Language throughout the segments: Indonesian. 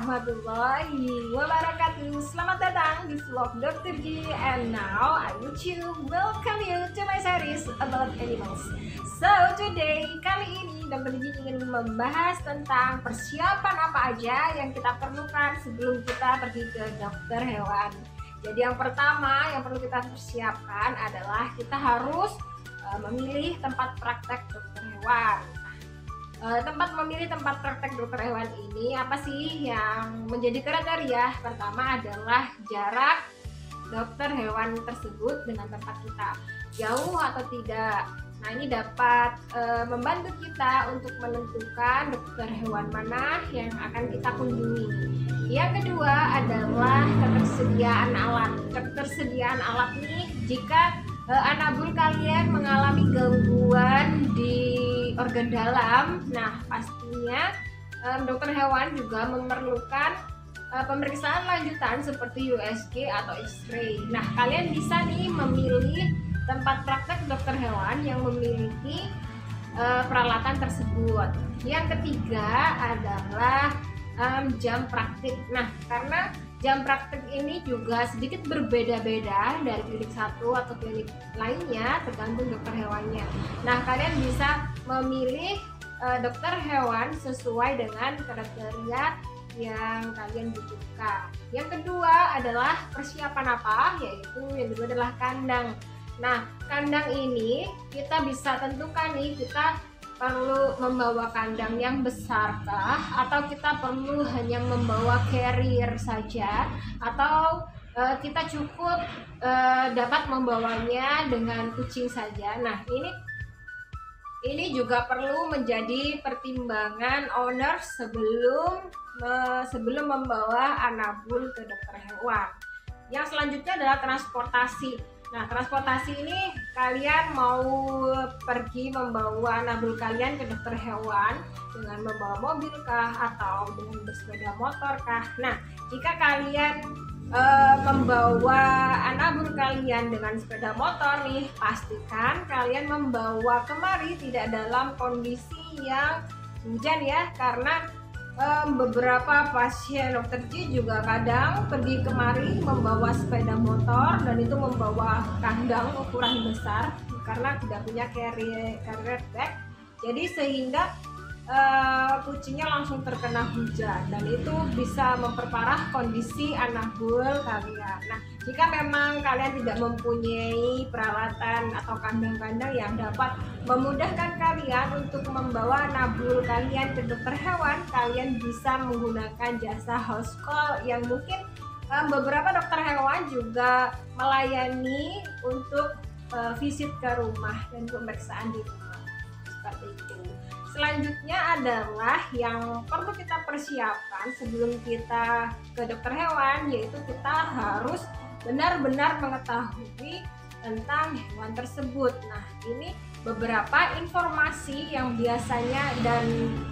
warahmatullahi wabarakatuh. Selamat datang di vlog Dr. G. And now I would welcome you to my series about animals. So today, kali ini Dr. G ingin membahas tentang persiapan apa aja yang kita perlukan sebelum kita pergi ke dokter hewan. Jadi yang pertama yang perlu kita persiapkan adalah kita harus memilih tempat praktek dokter hewan. Memilih tempat praktek dokter hewan ini apa sih yang menjadi kriteria? Pertama adalah jarak dokter hewan tersebut dengan tempat kita, jauh atau tidak. Nah, ini dapat membantu kita untuk menentukan dokter hewan mana yang akan kita kunjungi. Yang kedua adalah ketersediaan alat. Ketersediaan alat nih, jika anabul kalian mengalami gangguan di organ dalam, nah pastinya dokter hewan juga memerlukan pemeriksaan lanjutan seperti USG atau X-ray. Nah, kalian bisa nih memilih tempat praktek dokter hewan yang memiliki peralatan tersebut. Yang ketiga adalah jam praktik. Nah, karena jam praktik ini juga sedikit berbeda-beda dari klinik satu atau klinik lainnya, tergantung dokter hewannya. Nah, kalian bisa memilih dokter hewan sesuai dengan kriteria yang kalian butuhkan. Yang kedua adalah persiapan apa? Yaitu yang kedua adalah kandang. Nah, kandang ini kita bisa tentukan nih, kita perlu membawa kandang yang besarkah, atau kita perlu hanya membawa carrier saja, atau kita cukup dapat membawanya dengan kucing saja. Nah, ini juga perlu menjadi pertimbangan owner sebelum membawa anabul ke dokter hewan. Yang selanjutnya adalah transportasi. Nah, transportasi ini kalian mau pergi membawa anabul kalian ke dokter hewan dengan membawa mobil kah atau dengan bersepeda motor kah? Nah, jika kalian membawa anabul kalian dengan sepeda motor nih, pastikan kalian membawa kemari tidak dalam kondisi yang hujan ya, karena beberapa pasien dokter G juga kadang pergi kemari membawa sepeda motor dan itu membawa kandang ukuran besar karena tidak punya carrier bag, jadi sehingga kucingnya langsung terkena hujan dan itu bisa memperparah kondisi anabul kalian. Nah, jika memang kalian tidak mempunyai peralatan atau kandang-kandang yang dapat memudahkan kalian untuk membawa anabul kalian ke dokter hewan, kalian bisa menggunakan jasa house call yang mungkin beberapa dokter hewan juga melayani untuk visit ke rumah dan pemeriksaan di rumah seperti itu. Selanjutnya adalah yang perlu kita persiapkan sebelum kita ke dokter hewan, yaitu kita harus benar-benar mengetahui tentang hewan tersebut. Nah, ini beberapa informasi yang biasanya dan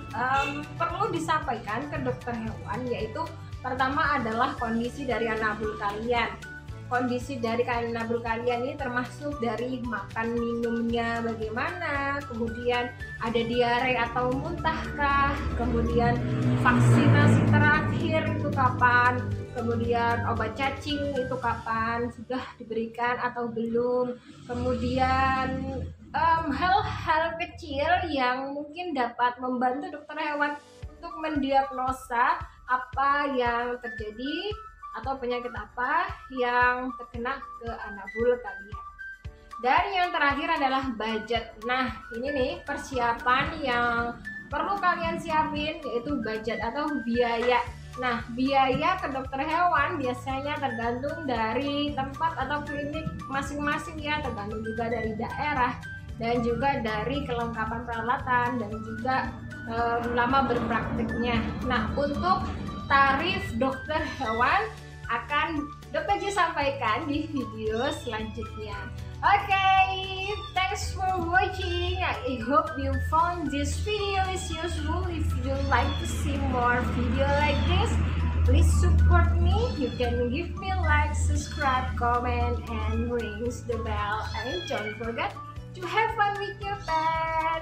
perlu disampaikan ke dokter hewan, yaitu pertama adalah kondisi dari anabul kalian. Kondisi dari anabul kalian ini termasuk dari makan minumnya bagaimana, kemudian ada diare atau muntahkah, kemudian vaksinasi terakhir itu kapan, kemudian obat cacing itu kapan, sudah diberikan atau belum, kemudian hal-hal kecil yang mungkin dapat membantu dokter hewan untuk mendiagnosa apa yang terjadi atau penyakit apa yang terkena ke anabul kalian. Dan yang terakhir adalah budget. Nah, ini nih persiapan yang perlu kalian siapin, yaitu budget atau biaya. Nah, biaya ke dokter hewan biasanya tergantung dari tempat atau klinik masing-masing ya, tergantung juga dari daerah dan juga dari kelengkapan peralatan dan juga lama berpraktiknya. Nah, untuk tarif dokter hewan akan Dr. G sampaikan di video selanjutnya. Okay, thanks for watching. I hope you found this video is useful. If you like to see more video like this, please support me. You can give me like, subscribe, comment, and rings the bell. And don't forget to have fun with your pet.